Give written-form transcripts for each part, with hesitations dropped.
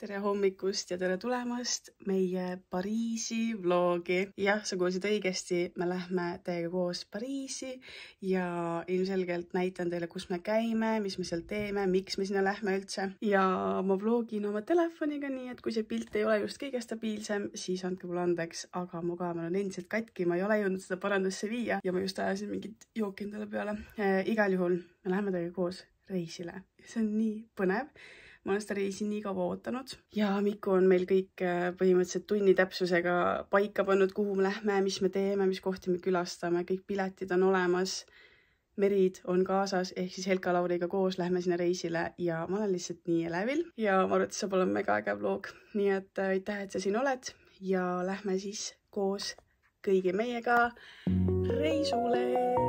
Tere hommikust ja tere tulemast meie Pariisi vlogi. Jah, sa kuulsid õigesti, me lähme teiega koos Pariisi ja ilmselgelt näitan teile, kus me käime, mis me seal teeme, miks me sinna lähme üldse. Ja ma vlogin oma telefoniga, nii et kui see pilt ei ole just kõige stabiilsem, siis andke mulle andeks, aga mu kaamera on endiselt katki, ma ei ole jõudnud seda parandusse viia ja ma just ajasin mingit jooki endale peale. Igal juhul me läheme teiega koos reisile. See on nii põnev. Ma olen seda reisi nii kaua ootanud ja Miku on meil kõik põhimõtteliselt tunni täpsusega paika pannud, kuhu me lähme, mis me teeme, mis kohti me külastame, kõik piletid on olemas, merid on kaasas, ehk siis Helka Lauriga koos lähme sinna reisile ja ma olen lihtsalt nii elevil ja ma arvan, et see saab olema mega äge vlog, nii et aitäh, et sa siin oled ja lähme siis koos kõigi meiega reisule.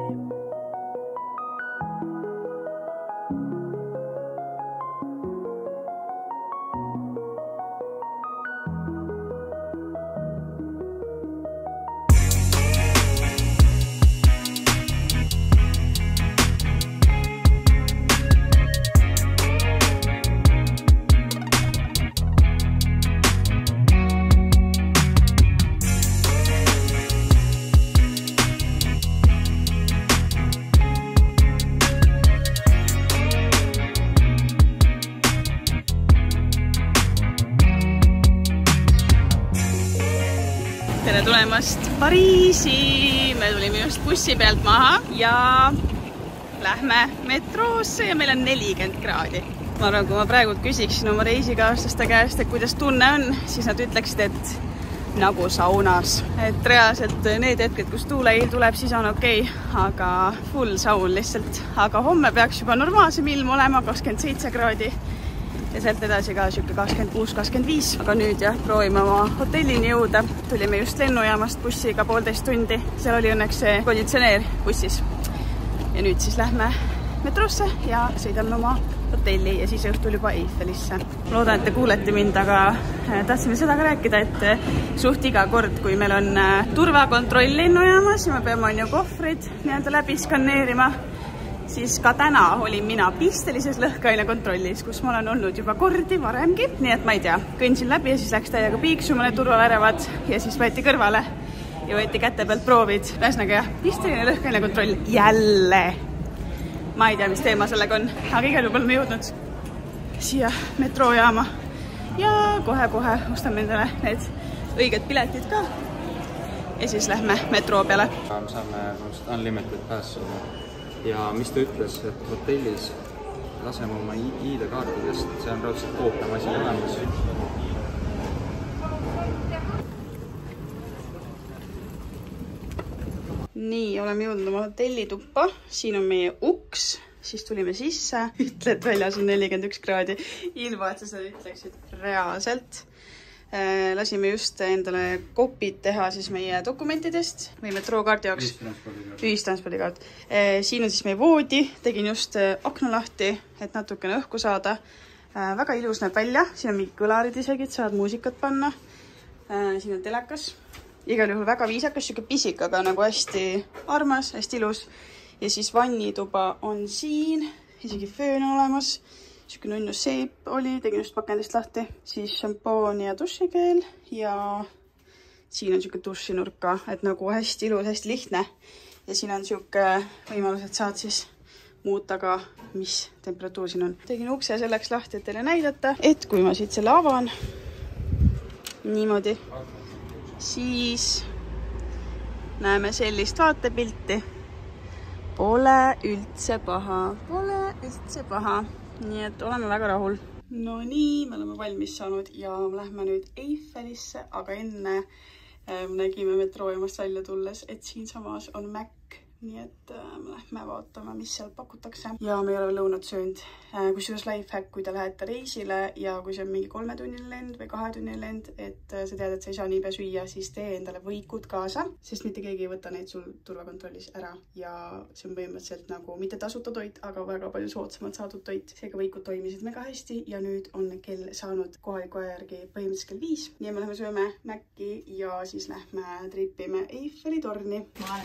Tere tulemast Pariisi! Me tulime just bussi pealt maha ja lähme metroosse ja meil on 40 kraadi. Ma arvan, kui ma praegu küsiksin oma reisikaaslaste käest, et kuidas tunne on, siis nad ütleksid, et nagu saunas. Et reaalselt need hetked, kus tuuleil tuleb, siis on okei, aga full saun lihtsalt. Aga homme peaks juba normaalsem ilm olema, 27 kraadi. Ja sealt edasi ka siuke 26-25. Aga nüüd jah, proovime oma hotellini jõuda. Tulime just lennujaamast bussiga 1,5 tundi. Seal oli õnneks see konditsioneer bussis. Ja nüüd siis lähme metroosse ja sõidame oma hotelli ja siis õhtul juba Eiffelisse. Loodan, et te kuulete mind, aga tahtsime seda ka rääkida, et suht iga kord, kui meil on turvakontroll lennujaamas ja me peame kohvrid läbi skaneerima, siis ka täna olin mina pistelises lõhkaine kontrollis, kus ma olen olnud juba kordi varemgi. Nii et ma ei tea, kõndsin läbi ja siis läks täiega piiksuma need turvavärevad ja siis võeti kõrvale ja võeti käte pealt proovid. Ühesõnaga jah, pisteline lõhkaine kontroll jälle. Ma ei tea, mis teema sellega on, aga igal juhul oleme jõudnud siia metroojaama ja kohe-kohe ostame endale need õiged piletid ka ja siis lähme metroo peale. Me saame unlimited passu. Ja mis ta ütles, et hotellis laseme oma ID-kaartidest, see on raudselt koopiamasin olemas. Nii, oleme jõudnud oma hotellituppa. Siin on meie uks, siis tulime sisse. Ütle, et väljas on 41 kraadi. Ilma, et sa seda ütleksid reaalselt. Lasime just endale kopid teha siis meie dokumentidest või metrookaardi jaoks. Ühistranspordikaart. Siin on siis meie voodi. Tegin just akna lahti, et natukene õhku saada. Väga ilus näeb välja. Siin on mingi kõlarid isegi, et saad muusikat panna. Siin on telekas. Igal juhul väga viisakas, siuke pisik, aga nagu hästi armas, hästi ilus. Ja siis vannituba on siin. Isegi föön olemas. Siuke nunnu seip oli, tegin just pakendist lahti, siis šampoon ja dušikeel ja siin on siuke dušinurka, et nagu hästi ilus, hästi lihtne. Ja siin on siuke võimalus, et saad siis muuta ka, mis temperatuur siin on. Tegin ukse selleks lahti, et teile näidata, et kui ma siit selle avan niimoodi, siis näeme sellist vaatepilti. Pole üldse paha, pole üldse paha. Nii et oleme väga rahul. No nii, me oleme valmis saanud ja lähme nüüd Eiffelisse, aga enne nägime metroojamast välja tulles, et siin samas on Mac, nii et me lähme vaatame, mis seal pakutakse. Ja me ei ole lõunat söönud. Kusjuures lifehack, kui te lähete reisile ja kui see on mingi 3-tunnine lend või 2-tunnine lend, et sa tead, et sa ei saa niipea süüa, siis tee endale võikud kaasa, sest mitte keegi ei võta neid sul turvakontrollis ära. Ja see on põhimõtteliselt nagu mitte tasuta toit, aga väga palju soodsamalt saadud toit. Seega võikud toimisid mega hästi ja nüüd on kell saanud kohaliku aja järgi põhimõtteliselt kell 5. Nii me lähme sööme Maci ja siis lähme tripime Eiffeli torni.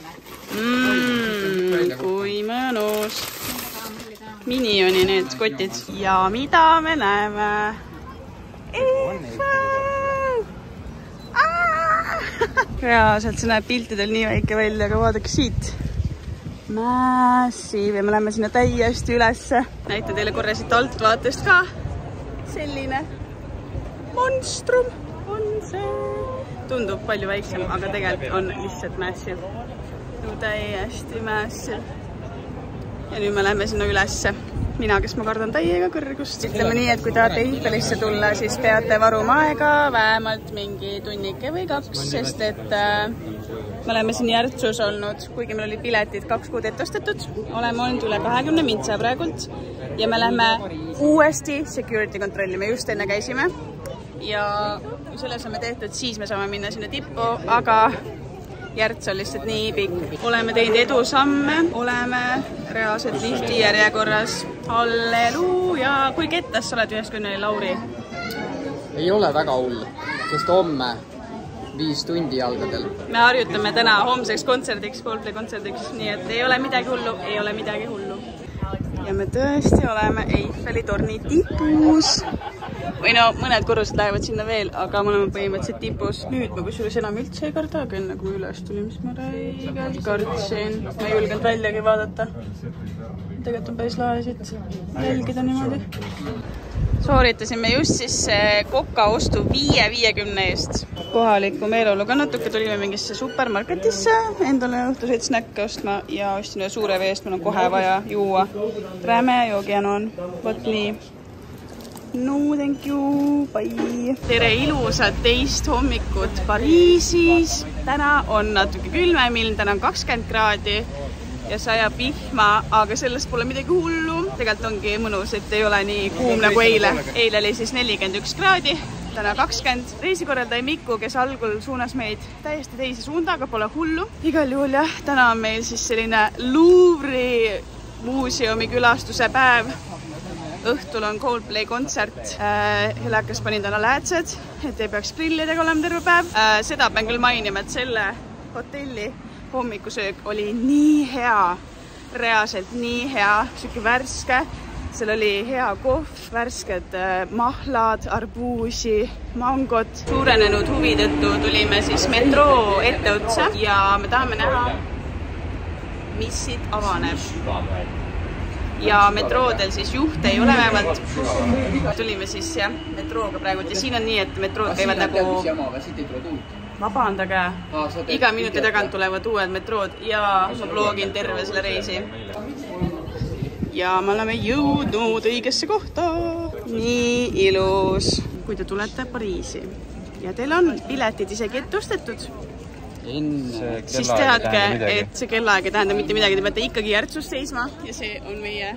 Kui mõnus. Minioni need kotid. Ja mida me näeme? reaalselt see näeb piltidel nii väike välja, aga vaadake siit. Massive ja me läheme sinna täiesti ülesse. Näitan teile korra siit altvaatest ka. Selline monstrum on see. Tundub palju väiksem, aga tegelikult on lihtsalt massive. Täiesti massive. Ja nüüd me läheme sinna ülesse. Mina, kes ma kardan täiega kõrgust. Ütleme nii, et kui tahate Eiffelisse tulla, siis peate varuma aega vähemalt mingi tunnike või 2, sest et me oleme siin Järtsus olnud, kuigi meil oli piletid 2 kuud ette ostetud. Oleme olnud üle 20 mintsa praegult ja me lähme uuesti security kontrolli. Me just enne käisime ja kui selle saame tehtud, siis me saame minna sinna tippu, aga Järts on lihtsalt nii pikk. Oleme teinud edusamme, oleme reaalselt lifti järjekorras. Halleluuja! Kui kettas sa oled 90, Lauri? Ei ole väga hull, sest homme 5 tundi jalgadel. Me harjutame täna homseks kontserdiks, Coldplay kontserdiks, nii et ei ole midagi hullu, ei ole midagi hullu. Ja me tõesti oleme Eiffeli torni tipus. Või no, mõned korrused lähevad sinna veel, aga me oleme põhimõtteliselt tipus. Nüüd ma kusjuures enam üldse ei karda, aga enne kui üles tuli, mis ma räigelt kartsin. Ma ei julgenud väljagi vaadata. Tegelikult on päris lahe siit jälgida niimoodi. Sooritasime just siis koka ostu 5.50 eest. Kohaliku meeleoluga natuke tulime mingisse supermarketisse endale õhtuseid snäkke ostma ja ostsin ühe suure vee eest, mul on kohe vaja juua. Räme joogijanu on. Vot nii. No, thank you, bye! Tere ilusat teist hommikut Pariisis. Täna on natuke külmemilm, täna on 20 kraadi ja sajab vihma, aga sellest pole midagi hullu. Tegelikult ongi mõnus, et ei ole nii kuum nagu eile. Eile oli siis 41 kraadi, täna 20. Reisikorraldaja Miku, kes algul suunas meid täiesti teise suundaga, pole hullu. Igal juhul jah, täna on meil siis selline Louvre'i muuseumi külastuse päev. Õhtul on Coldplay kontsert. Helekas panin täna läätsed, et ei peaks grillidega olema terve päev. Seda pean küll mainima, et selle hotelli hommikusöök oli nii hea. Reaalselt nii hea, siuke värske. Seal oli hea kohv, värsked mahlad, arbuusi, mangot. Suurenenud huvi tõttu tulime siis metroo etteotsa ja me tahame näha, mis siit avaneb. Ja metroodel siis juhte ei ole vähemalt. Tulime siis jah, metrooga praegult ja siin on nii, et metrood käivad nagu... Vabandage, iga minuti tagant tulevad uued metrood ja ma vlogin terve selle reisi. Ja me oleme jõudnud õigesse kohta. Nii ilus. Kui te tulete Pariisi ja teil on piletid isegi ette ostetud, siis teadke, et see kellaaeg ei tähenda mitte midagi, te peate ikkagi Järtsus seisma ja see on meie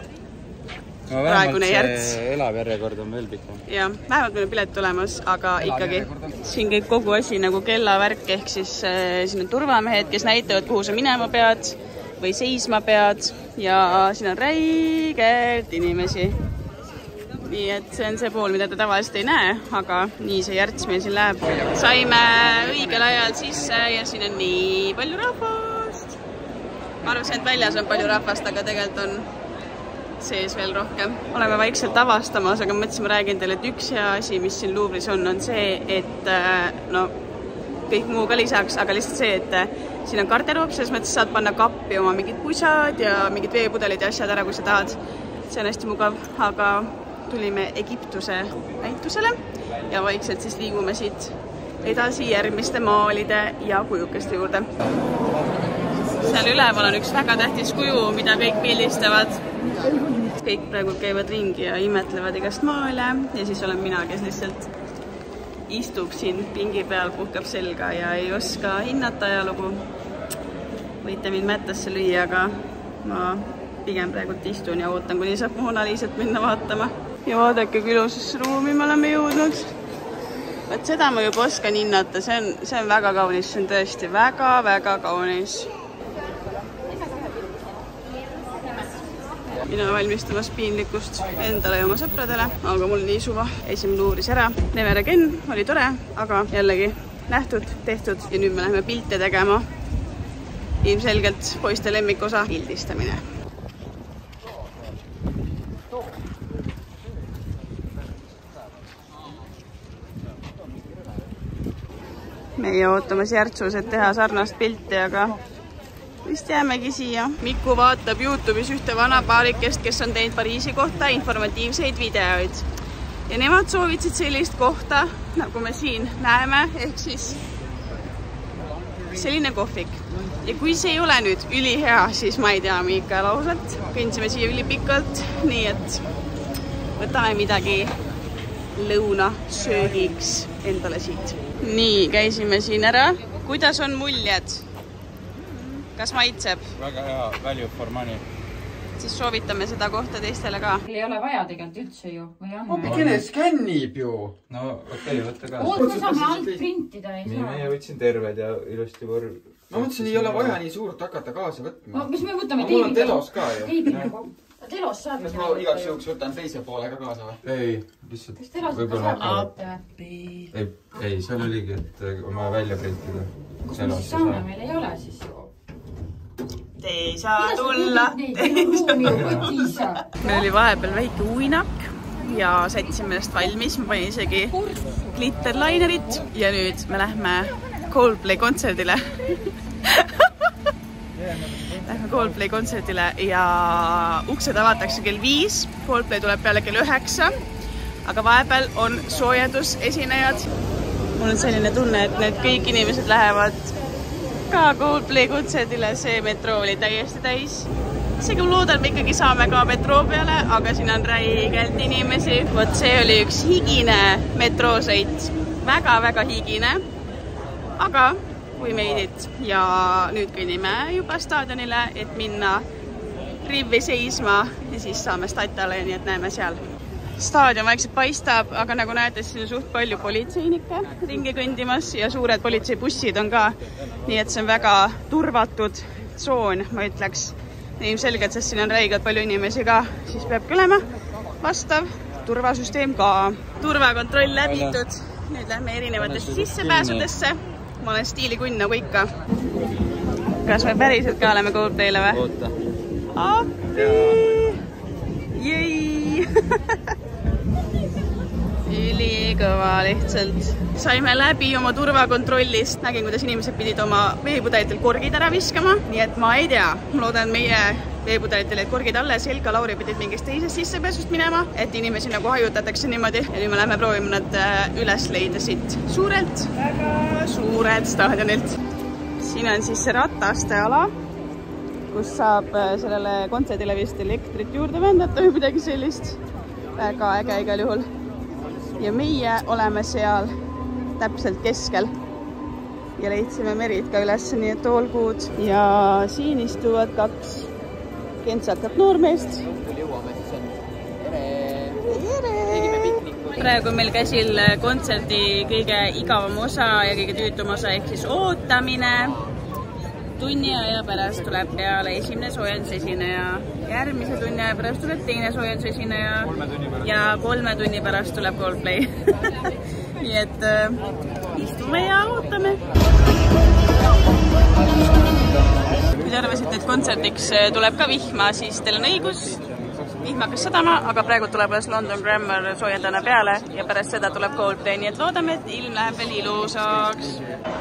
praegune Järts. Elavjärjekord on veel pikem. Ja, vähemalt meil on pilet olemas, aga ikkagi siin käib kogu asi nagu kellavärk, ehk siis siin on turvamehed, kes näitavad, kuhu sa minema pead või seisma pead ja siin on räigelt inimesi. Nii et see on see pool, mida te tavaliselt ei näe, aga nii see Järts meil siin läheb. Saime õigel ajal sisse ja siin on nii palju rahvast. Ma arvasin, et väljas on palju rahvast, aga tegelikult on sees veel rohkem. Oleme vaikselt avastamas, aga mõtlesin, ma räägin teile, et üks hea asi, mis siin Louvre'is on see, et no, kõik muu ka lisaks, aga lihtsalt see, et siin on garderoop, selles mõttes saad panna kappi oma mingid pusad ja mingid veepudelid ja asjad ära, kui sa tahad. See on hästi mugav, aga tulime Egiptuse näitusele ja vaikselt siis liigume siit edasi järgmiste maalide ja kujukeste juurde. Seal üleval on üks väga tähtis kuju, mida kõik pildistavad. Kõik praegu käivad ringi ja imetlevad igast maale ja siis olen mina, kes lihtsalt istub siin pingi peal, puhkab selga ja ei oska hinnata ajalugu. Võite mind mättasse lüüa, aga ma pigem praegult istun ja ootan, kuni saab Mona Lisat minna vaatama. Ja vaadake, kui ilusasse ruumi me oleme jõudnud. Võt seda ma juba oskan hinnata, see on väga kaunis, see on tõesti väga kaunis. Mina valmistamas piinlikkust endale ja oma sõpradele, aga mul nii suva. Esimene Louvre'is ära, Never Again oli tore, aga jällegi nähtud, tehtud ja nüüd me läheme pilte tegema. Ilmselgelt poiste lemmikosa pildistamine. meie ootamas Järtsus, et teha sarnast pilti, aga vist jäämegi siia. Miku vaatab YouTube'is ühte vana paarikest, kes on teinud Pariisi kohta informatiivseid videoid. Ja nemad soovitsid sellist kohta, nagu me siin näeme, ehk siis selline kohvik. Ja kui see ei ole nüüd ülihea, siis ma ei tea, Miika lausalt. Kõndsime siia ülipikalt, nii et võtame midagi lõuna söögiks endale siit. Nii, käisime siin ära. Kuidas on muljed? Kas maitseb? Väga hea, value for money. Siis soovitame seda kohta teistele ka. Ei ole vaja tegelikult üldse ju. Kene skännib ju? No okei, võtta ka. Me saame alt printida. Nii, meie võtsin terved ja ilusti võrr. Ma mõtlesin, ei ole vaja nii suurt hakata kaasa võtma. Mis me võtame? Mul on telos ka ju. Telos saab. Kas ma igaks juhuks võtan teise poole ka kaasa või? Ei, lihtsalt. Kas telos saab? Ei, seal oligi, et on vaja välja printida. Kus me siis saame? Meil ei ole siis ju. Te ei saa tulla. Meil oli vahepeal väike uinak ja sätsime ennast valmis. Ma panin isegi glitterlinerit ja nüüd me lähme Coldplay kontserdile. Lähme Coldplay kontserdile ja uksed avatakse kell 5. Coldplay tuleb peale kell 9. Aga vahepeal on soojendusesinejad. Mul on selline tunne, et need kõik inimesed lähevad ka Coldplay kontserdile, see metroo oli täiesti täis. Seega ma loodan, me ikkagi saame ka metroo peale, aga siin on räigelt inimesi. Vot see oli üks higine metroosõit. Väga-väga higine. Aga we made it. Ja nüüd kõnnime juba staadionile, et minna rivi seisma ja siis saame statale, nii et näeme seal. Staadion vaikselt paistab, aga nagu näete, siin on suht palju politseinikke ringi kõndimas ja suured politseibussid on ka. Nii et see on väga turvatud tsoon, ma ütleks. Ilmselgelt, sest siin on räigelt palju inimesi ka, siis peab olema vastav turvasüsteem ka. Turvakontroll läbitud. Nüüd lähme erinevatesse sissepääsudesse. Ma olen stiilikunn nagu ikka. Kas me päriselt ka oleme Coldplay'le või? Oota. Appi! Jei! Ülikõva lihtsalt. Saime läbi oma turvakontrollist. Nägin, kuidas inimesed pidid oma veepudelitel korgid ära viskama. Nii et ma ei tea. Ma loodan meie veepudelitel, et korgid alles. Helga Lauri pidid mingist teisest sissepääsust minema, et inimesi nagu hajutatakse niimoodi. Ja nüüd me lähme proovima nad üles leida siit suurelt, väga suurelt staadionilt. Siin on siis see rataste ala, kus saab sellele kontserdile vist elektrit juurde vändata või midagi sellist. Väga äge igal juhul. Ja meie oleme seal täpselt keskel. Ja leidsime Merit ka üles, nii et all good. Ja siin istuvad 2 kentsakat noormeest. Jõuame siis on. Tere! Praegu meil käsil kontserdi kõige igavam osa ja kõige tüütum osa ehk siis ootamine. Tunni aja pärast tuleb peale esimene soojendusesineja. Järgmise tunni aja pärast tuleb teine soojendusesineja. Ja 3 tunni pärast tuleb Coldplay. Nii et istume ja ootame. Kui te arvasite, et kontserdiks tuleb ka vihma, siis teil on õigus. Vihma hakkas sadama, aga praegu tuleb London Grammar soojendana peale ja pärast seda tuleb Coldplay. Nii et loodame, et ilm läheb veel ilusaks.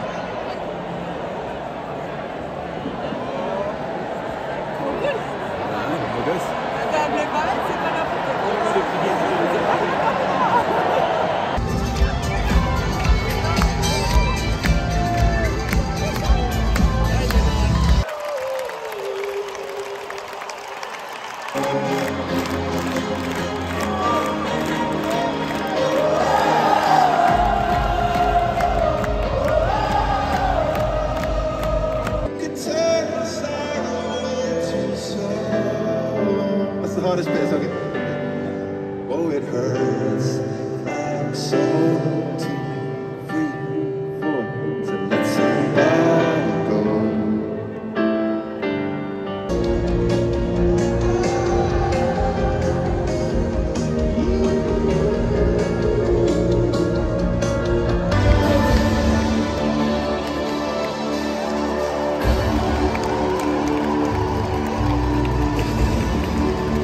Hardest bit, okay? Oh, it hurts. I'm so free to let somebody go.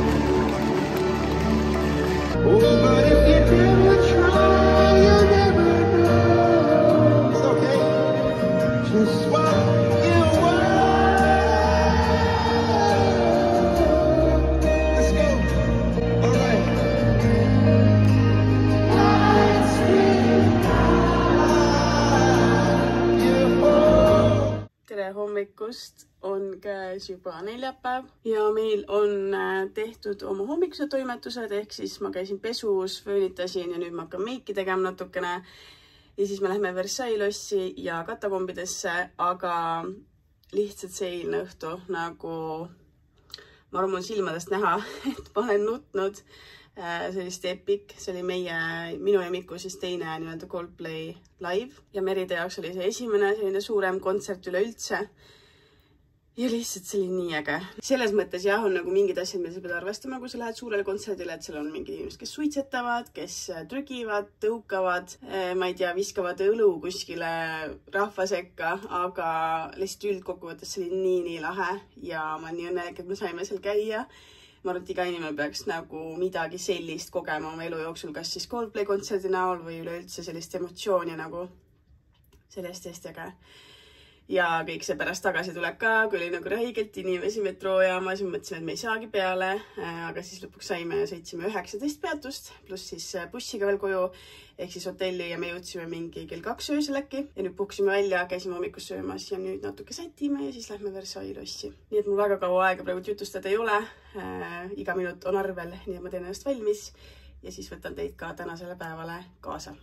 Oh, but if you never try, you'll never hommikust on käes juba neljapäev ja meil on tehtud oma hommikused toimetused, ehk siis ma käisin pesus, föönitasin ja nüüd ma hakkan meiki tegema natukene. Ja siis me lähme Versailles lossi ja katakombidesse, aga lihtsalt see eilne õhtu nagu ma arvan, mul silmadest näha, et ma olen nutnud sellist epic. See oli minu ja Miku siis teine nii-öelda Coldplay live ja Meride jaoks oli see esimene selline suurem kontsert üleüldse. Ja lihtsalt see oli nii äge. Selles mõttes jah, on nagu mingid asjad, mida sa pead arvestama, kui sa lähed suurele kontserdile, et seal on mingid inimesed, kes suitsetavad, kes trügivad, tõukavad, ma ei tea, viskavad õlu kuskile rahva sekka, aga lihtsalt üldkokkuvõttes see oli nii lahe ja ma olen nii õnnelik, et me saime seal käia. Ma arvan, et iga inimene peaks nagu midagi sellist kogema oma elu jooksul, kas siis Coldplay kontserdi näol või üleüldse sellist emotsiooni nagu sellest äge. Ja kõik see pärast tagasi tuleb ka, kui oli nagu räigelt inimesi metroojaamas ja mõtlesime, et me ei saagi peale, aga siis lõpuks sõitsime 19 peatust, pluss siis bussiga veel koju, ehk siis hotelli ja me jõudsime mingi kell 2 öösel äkki ja nüüd puhkusime välja, käisime hommikus söömas ja nüüd natuke sätime ja siis lähme Versailles lossi. Nii et mul väga kaua aega praegu jutustada ei ole, iga minut on arvel, nii et ma teen ennast valmis ja siis võtan teid ka tänasele päevale kaasa.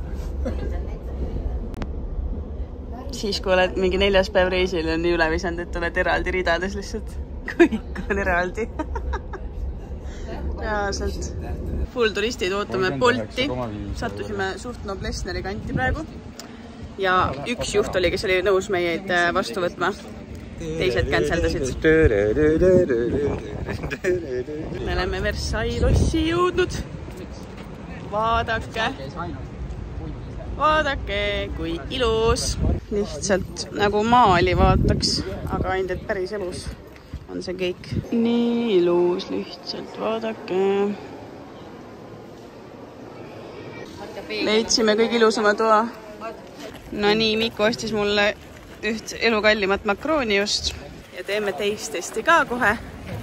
Siis kui oled mingi 4. päev reisil on nii üle visanud, et oled eraldi ridades lihtsalt. Kõik on eraldi. Reaalselt. Full turistid ootame Bolti. Sattusime suht Noblessneri kanti praegu. Ja üks juht oli, kes oli nõus meid vastu võtma. Teised canceldasid. Me oleme Versailles lossi jõudnud. Vaadake, kui ilus. Lihtsalt nagu maali vaataks, aga ainult päris elus on see kõik. Nii ilus lihtsalt, vaadake. Leidsime kõige ilusama toa. No nii, Miku ostis mulle üht elukallimat makrooni just ja teeme teistesti ka kohe.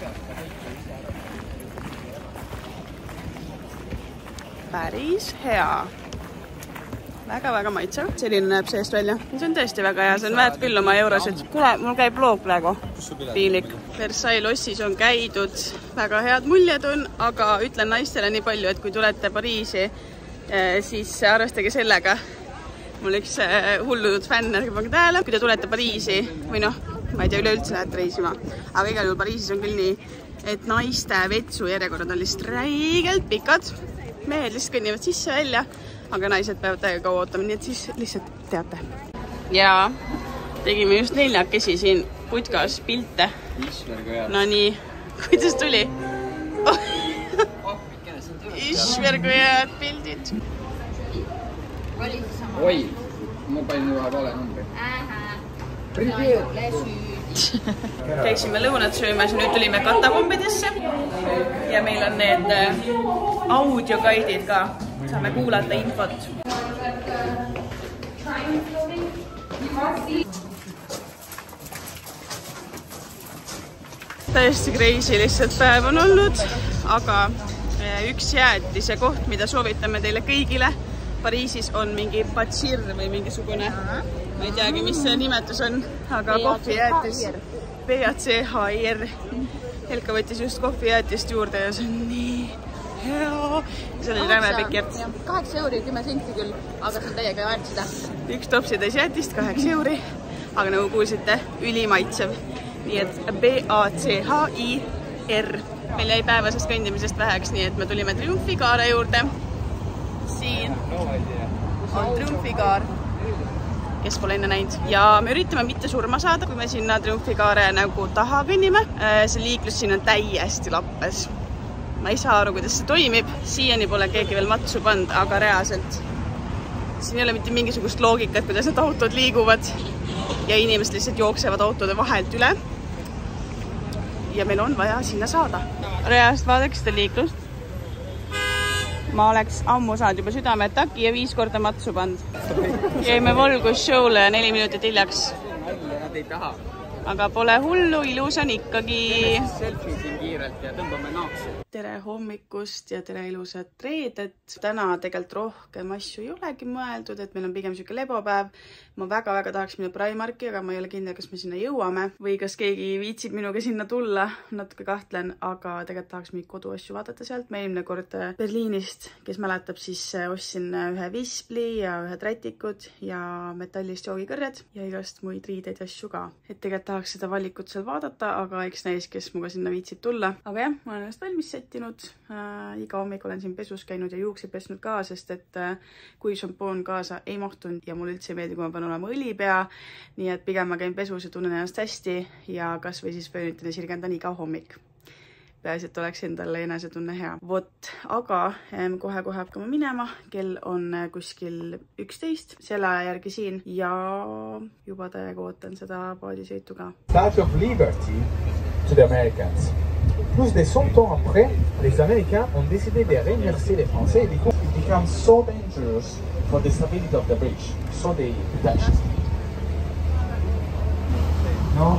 Päris hea. Väga maitsev. Selline näeb seest välja. See on tõesti väga hea. See on väärt küll oma eurosid. Kuule, mul käib loog praegu. Piinlik. Versailles lossis on käidud. Väga head muljed on, aga ütlen naistele nii palju, et kui tulete Pariisi, siis arvestage sellega. Mul üks hullunud fänn, ärge pange tähele. Kui te tulete Pariisi, või noh, ma ei tea, üleüldse lähete reisima, aga igal juhul Pariisis on küll nii, et naiste vetsu järjekorrad on lihtsalt räigelt pikad. Mehed lihtsalt kõnnivad sisse välja. Aga naised peavad täiega kaua ootama, nii et siis lihtsalt teate. Ja tegime just 4 siin putkas pilte. No nii, kuidas tuli? Išver, kui head pildid. Oi, ma panin ühe vale numbri. Käiksime lõunat söömas ja nüüd tulime katakombidesse. Ja meil on need audiogaidid ka. Saame kuulata infot. Täiesti crazy lihtsalt päev on olnud, aga üks jäätise koht, mida soovitame teile kõigile Pariisis on mingi Pachir või mingisugune, ma ei teagi, mis see nimetus on, aga kohvijäätis. PACHIR. Helka võttis just kohvijäätist juurde ja see on nii hea. See oli räme pikk järt. 8 euri 10 senti küll, aga see on täiega väärt seda. Üks topsitäis jäätist, 8 euri, aga nagu kuulsite, ülimaitsev. Nii et PACHIR. Meil jäi päevasest kõndimisest väheks, nii et me tulime Triumfikaare juurde. Siin on Triumfikaar, kes pole enne näinud. Ja me üritame mitte surma saada, kui me sinna Triumfikaare nagu taha kõnnime. See liiklus siin on täiesti lappes. Ma ei saa aru, kuidas see toimib. Siiani pole keegi veel matsu pand, aga reaalselt. Siin ei ole mitte mingisugust loogikat, kuidas need autod liiguvad. Ja inimesed lihtsalt jooksevad autode vahelt üle. Ja meil on vaja sinna saada. Reaalselt vaadaks seda liiklust. Ma oleks ammu saanud juba südameataki ja 5 korda matsu pand. Jäime Volgus showle 4 minutit hiljaks. Nad ei taha. aga pole hullu, ilus on ikkagi. Selfie siin kiirelt ja tõmbame naaksu. Tere hommikust ja tere ilusat reedet. Täna tegelikult rohkem asju ei olegi mõeldud, et meil on pigem siuke lebopäev. Ma väga tahaks minna Primarki, aga ma ei ole kindel, kas me sinna jõuame või kas keegi viitsib minuga sinna tulla. Natuke kahtlen, aga tegelikult tahaks mingi koduasju vaadata sealt. Me eelmine kord Berliinist, kes mäletab, siis ostsin ühe vispli ja ühe trätikud ja metallist joogikõrred ja igast muid riideid ja asju ka. Et tegelikult tahaks seda valikut seal vaadata, aga eks näis, kes muga sinna viitsib tulla. Aga jah, ma olen ennast valmis settinud. Iga hommik olen siin pesus käinud ja juukseid pesnud ka, sest et kui šampoon kaasa ei mahtunud ja mul üldse ei meeldi, kui ma pean olema õlipea. Nii et pigem ma käin pesus ja tunnen ennast hästi ja kas või siis pöönitan ja sirgendan iga hommik. Peaasi, et oleks endale enesetunne hea. Vot, aga kohe hakkame minema. Kell on kuskil 11 selle aja järgi siin ja juba täiega ootan seda paadisõitu ka. Statue of Liberty to the Americans. Plus de 100 ans après, les Américains ont décidé de remercier les Français. It becomes so dangerous for the stability of the bridge. So they detached. No.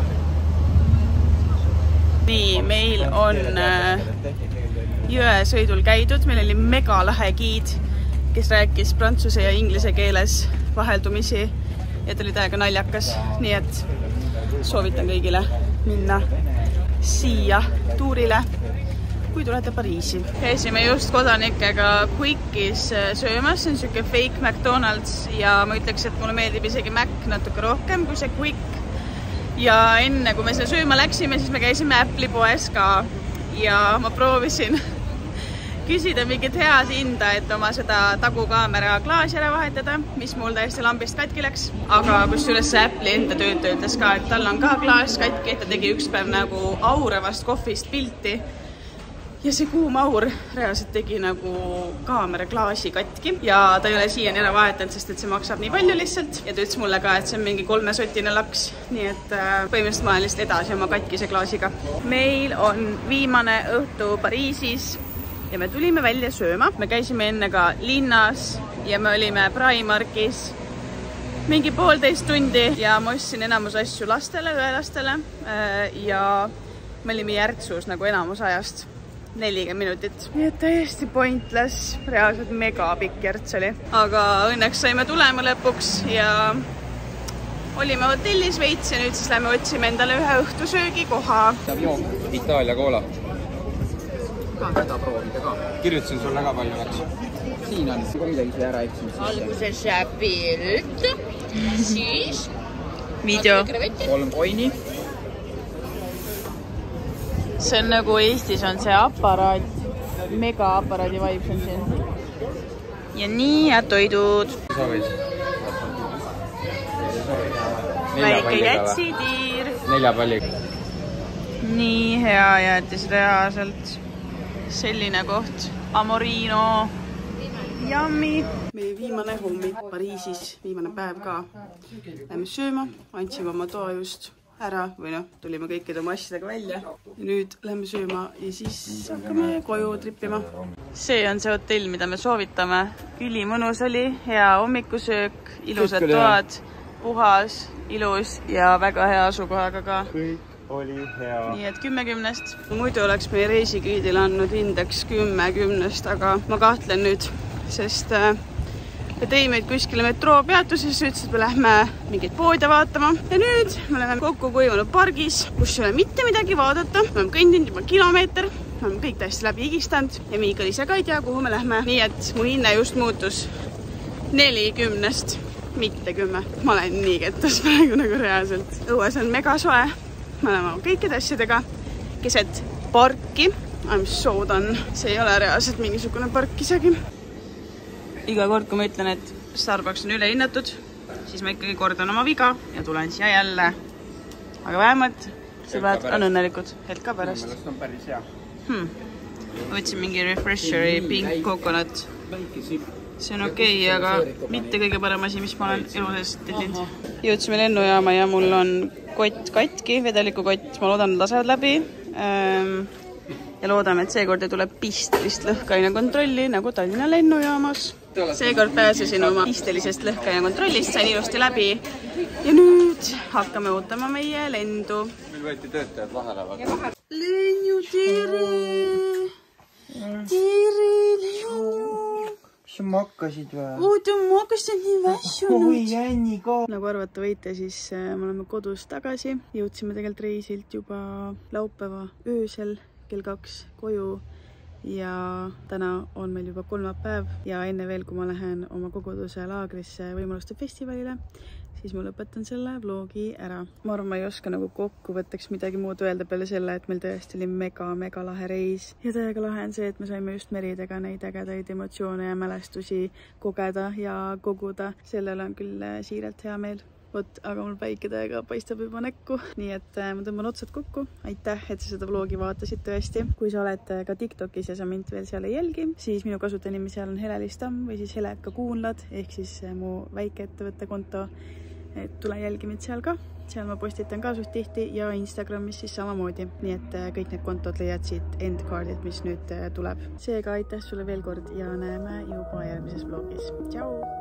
Nii, meil on jõesõidul käidud. Meil oli mega lahe giid, kes rääkis prantsuse ja inglise keeles vaheldumisi. Ja ta oli täiega naljakas. Nii et soovitan kõigile minna siia tuurile, kui tulete Pariisi. Käisime just kodanikega Quickis söömas, see on siuke fake McDonald's ja ma ütleks, et mulle meeldib isegi Mac natuke rohkem kui see Quick. Ja enne, kui me selle sööma läksime, siis me käisime Apple'i poes ka ja ma proovisin küsida mingit head hinda, et oma seda tagukaamera klaasi ära vahetada, mis mul täiesti lambist katki läks. Aga kus üles Apple'i enda töötaja ütles ka, et tal on ka klaas katki, et ta tegi üks päev nagu auravast kohvist pilti. Ja see kuum aur reaalselt tegi nagu kaamera klaasi katki ja ta ei ole siiani ära vahetanud, sest et see maksab nii palju lihtsalt. Ja ta ütles mulle ka, et see on mingi 3-sotine laks, nii et põhimõtteliselt ma olen lihtsalt edasi oma katkise klaasiga. Meil on viimane õhtu Pariisis. Ja me tulime välja sööma. Me käisime enne ka linnas ja me olime Primarkis mingi 1,5 tundi ja ma ostsin enamus asju lastele, õelastele ja me olime Järtsus nagu enamus ajast 40 minutit. Nii et täiesti pointless, reaalselt mega pikk Järts oli. Aga õnneks saime tulema lõpuks ja olime hotellis veits ja nüüd siis lähme otsime endale ühe õhtusöögi koha. Itaalia koola. Seda proovida ka. Kirjutasin sul väga palju läks. Siin on midagi see ära eksin. Alguses pilt, siis video. 3 koini. See on nagu Eestis on see aparaat, mega aparaadi vibes on siin. Ja nii ja toidud. Soovid? Väike jätsidiir. 4 palliga. Nii hea jäetis reaalselt. Selline koht. Amorino. Yummy. Meie viimane hommik Pariisis, viimane päev ka. Lähme sööma, andsime oma toa just ära või tulime kõikide oma asjadega välja. Ja nüüd lähme sööma ja siis hakkame koju trippima. See on see hotell, mida me soovitame. Ülimõnus oli, hea hommikusöök, ilusad toad, puhas, ilus ja väga hea asukohaga ka. Oli hea. Nii et 10-10. Muidu oleks meie reisigüüdile andnud indeks 10-10, aga ma kahtlen nüüd, sest me tõi meid kuskile metroopeatuses, ütles, et me lähme mingeid poode vaatama. Ja nüüd me oleme kokku kuivanud pargis, kus ei ole mitte midagi vaadata. Me oleme kõndinud juba kilomeeter, me oleme kõik täiesti läbi higistanud ja Miikal ise ka ei tea, kuhu me lähme. Nii et mu hinne just muutus 4-10, mitte 10. Ma olen nii kettas praegu nagu reaalselt. Õues on mega soe. Me oleme kõikide asjadega keset parki. I'm so done. See ei ole reaalselt mingisugune park isegi. Iga kord, kui ma ütlen, et Starbucks on ülehinnatud, siis ma ikkagi kordan oma viga ja tulen siia jälle. Aga vähemalt sõbrad on õnnelikud. Hetk ka pärast. Sellest on päris hea. Võtsin mingi refresheri pink coconut. See on okei, aga mitte kõige parem asi, mis ma olen eluses tellinud. Jõudsime lennujaama ja mul on kott katki, vedelikukott. Ma loodan, et lasevad läbi. Ja loodame, et seekord ei tule pistelist lõhkaine kontrolli nagu Tallinna lennujaamas. seekord pääsesin oma pistelisest lõhkeaine kontrollist, sain ilusti läbi ja nüüd hakkame ootama meie lendu. Meil võeti töötajad vahele. Lenju, tere! Tere, Lenju! Kas sa makkasid või? Oota, ma hakkasin nii väsjunud. Oi, Jänni ka. Nagu arvata võite, siis me oleme kodus tagasi. Jõudsime tegelikult reisilt juba laupäeva öösel kell 2 koju ja täna on meil juba kolmapäev ja enne veel, kui ma lähen oma koguduse laagrisse võimaluste festivalile, siis ma lõpetan selle vlogi ära. Ma arvan, ma ei oska nagu kokkuvõtteks midagi muud öelda peale selle, et meil tõesti oli mega lahe reis. Ja täiega lahe on see, et me saime just meridega neid ägedaid emotsioone ja mälestusi kogeda ja koguda. Sellele on küll siiralt hea meel. Vot, aga mul päike täiega paistab juba näkku. Nii et ma tõmban otsad kokku. Aitäh, et sa seda vlogi vaatasid tõesti. Kui sa oled ka TikTokis ja sa mind veel seal ei jälgi, siis minu kasutanimi seal on Helelistam või siis Heleka Kuunlad ehk siis mu väikeettevõtte konto. Et tule jälgi mind seal ka. Seal ma postitan ka suht tihti ja Instagramis siis samamoodi. Nii et kõik need kontod leiad siit endcardilt, mis nüüd tuleb. Seega aitäh sulle veel kord ja näeme juba järgmises vlogis. Tšau!